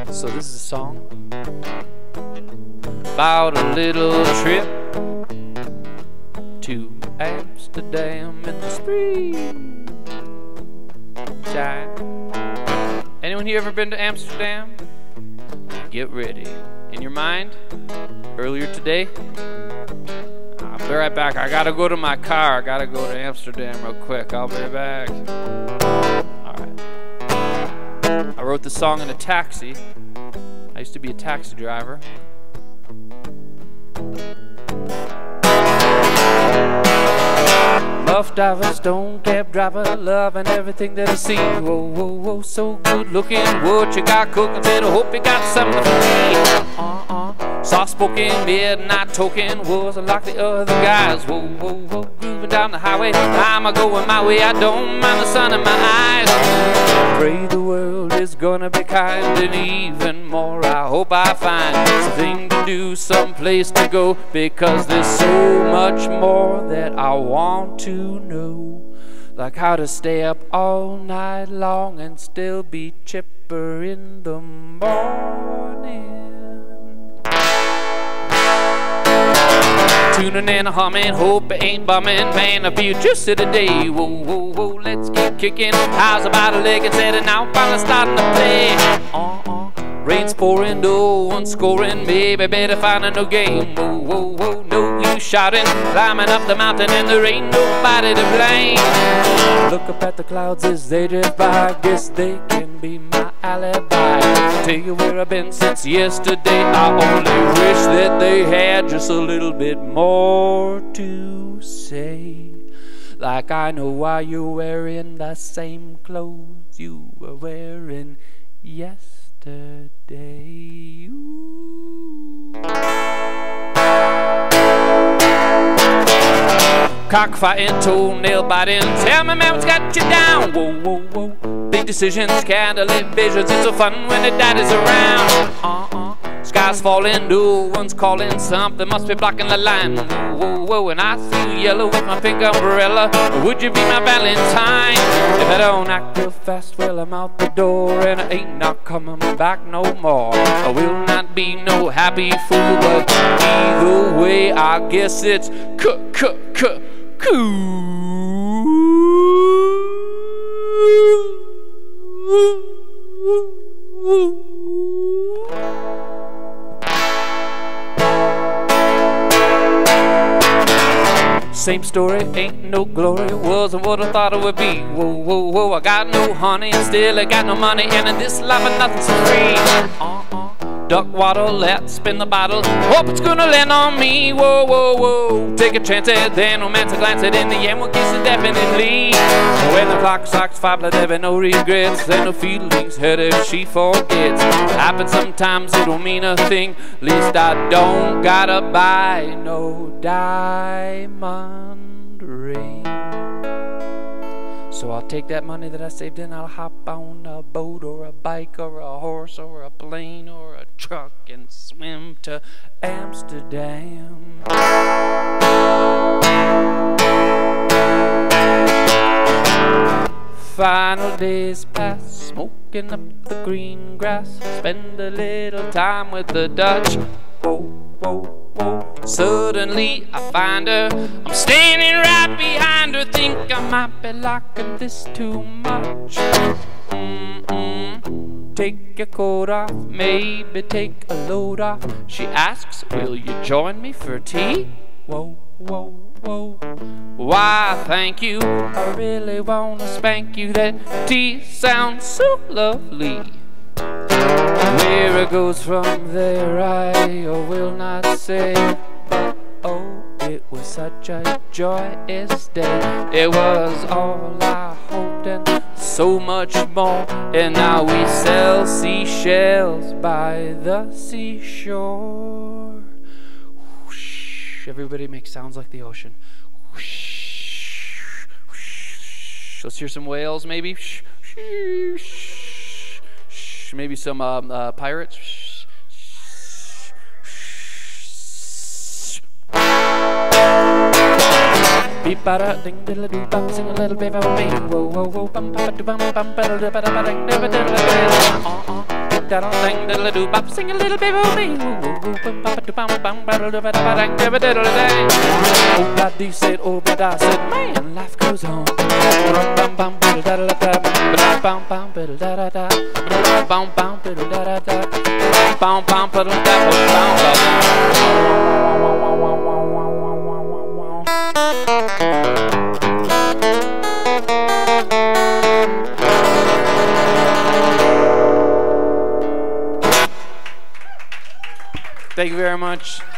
So this is a song about a little trip to Amsterdam in the spring time. Anyone here ever been to Amsterdam? Get ready. In your mind, earlier today, I'll be right back. I gotta go to my car. I gotta go to Amsterdam real quick. I'll be back. Alright. I wrote this song in a taxi. I used to be a taxi driver. Bus driver, stone cab driver, loving everything that I see. Whoa, whoa, whoa, so good looking. What you got cooking? Said, I hope you got something for me. Soft-spoken, midnight token, wasn't like the other guys. Whoa, whoa, whoa, grooving down the highway. I'm a-going my way, I don't mind the sun in my eyes. Pray the world is gonna be kind, and even more I hope I find something to do, some place to go, because there's so much more that I want to know. Like how to stay up all night long and still be chipper in the morning. Tuning in, humming, hope it ain't bumming. Man, a few just today. Whoa, whoa, whoa, let's get kicking. How's about a leg and setting out, finally starting to play. Rain's pouring, no one scoring. Maybe better find a new game. Whoa, whoa, whoa, no use shouting. Climbing up the mountain and there ain't nobody to blame. Look up at the clouds as they drift by. Guess they can be my alibi. Tell you where I've been since yesterday. I only wish that they had just a little bit more to say. Like I know why you're wearing the same clothes you were wearing yesterday. Ooh. Cockfighting, toenail biting. Tell me, man, what's got you down? Whoa, whoa, whoa. Big decisions, candlelit visions. It's so fun when the daddy's around. Sky's falling, no one's calling. Something must be blocking the line. Whoa, whoa, whoa. And I see you yellow with my pink umbrella. Would you be my Valentine? If I don't act real fast, well, I'm out the door, and I ain't not coming back no more. I will not be no happy fool, but either way, I guess it's cool. Same story, ain't no glory, wasn't what I thought it would be. Whoa, whoa, whoa, I got no honey, and still I got no money, and in this life nothing's free. Duck waddle, let's spin the bottle, hope it's gonna land on me. Whoa, whoa, whoa, take a chance at then romance a glance at in the end, we'll kiss it definitely. When the clock strikes 5, let there be no regrets, and no feelings hurt if she forgets. Happens sometimes, it don't mean a thing, least I don't gotta buy no diamond ring. So I'll take that money that I saved and I'll hop on a boat or a bike or a horse or a plane or a truck and swim to Amsterdam. Final days pass, smoking up the green grass. Spend a little time with the Dutch. Whoa, whoa, whoa. Suddenly I find her, I'm standing right behind her. Think I might be liking this too much. Take your coat off, maybe take a load off. She asks, will you join me for tea? Whoa, whoa, whoa. Why, thank you, I really wanna spank you. That tea sounds so lovely. Where it goes from there I will not say, but oh, it was such a joyous day. It was all I hoped and so much more. And now we sell seashells by the seashore. Whoosh. Everybody makes sounds like the ocean. Whoosh. Whoosh. Let's hear some whales maybe. Maybe some pirates. Beep bada ding diddle doo bop, sing a little bit for me. Whoa whoa whoa bum bum bum bum bum ba da ba da ba ding da ba da ba da. daddle dang diddle doo bop, sing a little baby with me. Oh, daddy said, oh, but I said, man, life goes on. Bum bum biddle daddle da, bum bum biddle da da da, bum bum biddle da da da, bum bum biddle da da, bum bum. Thank you very much.